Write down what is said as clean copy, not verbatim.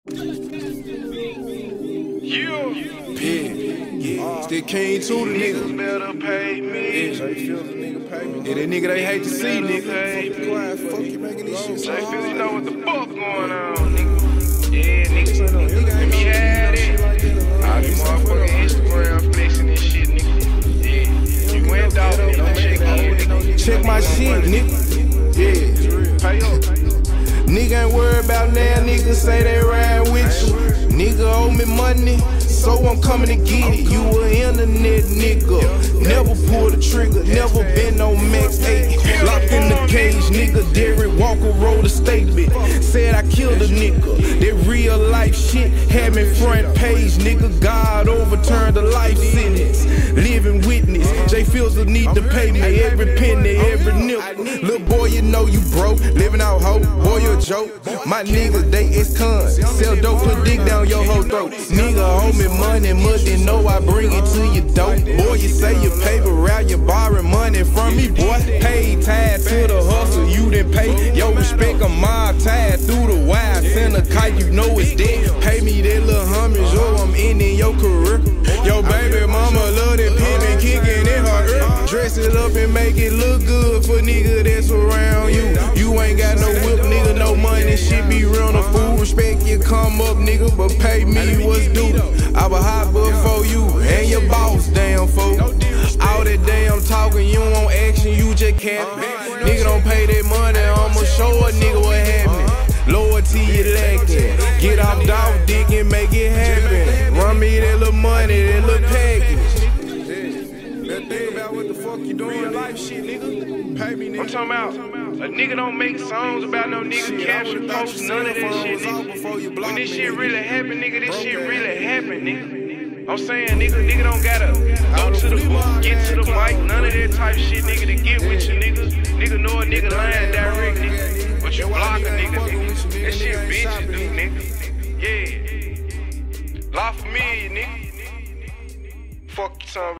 Still king to the nigga. Better pay me. Yeah, that nigga they hate to see, nigga. Fuck you making this shit. Jay Philly know what the fuck going on, nigga. Yeah, nigga. Let me have it. All these motherfucking Instagram flexing this shit, nigga. Yeah, you went out, nigga. Check in, nigga. Check my shit, nigga. Yeah. Pay up. Nigga ain't worried about now, niggas say they ride with you. Nigga owe me money, so I'm coming to get it. You a internet nigga, never pulled the trigger, never been on Max 8. Locked in the cage, nigga. Derek Walker wrote a statement, said I killed a nigga. That real life shit had me front page, nigga. God overturned the life sentence. Living witness, Jay Fields will need to pay me every penny, every nickel. Little boy, you know you broke, living out hoe, boy you a joke. My niggas, they ex-cons, sell dope, put dick down your whole throat. Nigga owe me money, must you know I bring it to you dope. Boy, you say you paper route, you borrowing money from me, boy. Paid tied to the hustle, you didn't pay. Yo, respect a mob tied through the wire. Send a kite, you know it's dead. Pay me that little homage, yo, I'm ending your career. Yo, baby mama love that pin and kicking in her ear. Dress it up and make it look good for nigga that's around you. You ain't got no whip, nigga, no money, shit be real, no fool. Respect you come up, nigga, but pay me what's due. I was hot before you and your boss, damn fool. All that damn talking, you don't want action, you just capping. Nigga don't pay that money, I'ma show a nigga what happening. Loyalty you lacking, get off dog dick and make it happen. Run me that little money, that little package. That thing about what the fuck you doing, real life shit, nigga. Pay me, nigga. I'm talking about a nigga don't make songs about no nigga caption posts, none of that shit, nigga. When this shit really happen, nigga, this shit really happen, nigga. I'm saying, nigga don't gotta go to the booth, get to the mic, none of that type shit, nigga, to get with you, nigga. Nigga know a nigga lying direct, nigga. But you block a nigga. That shit bitches do, nigga. Yeah. Lot for me, nigga. Fuck you, son.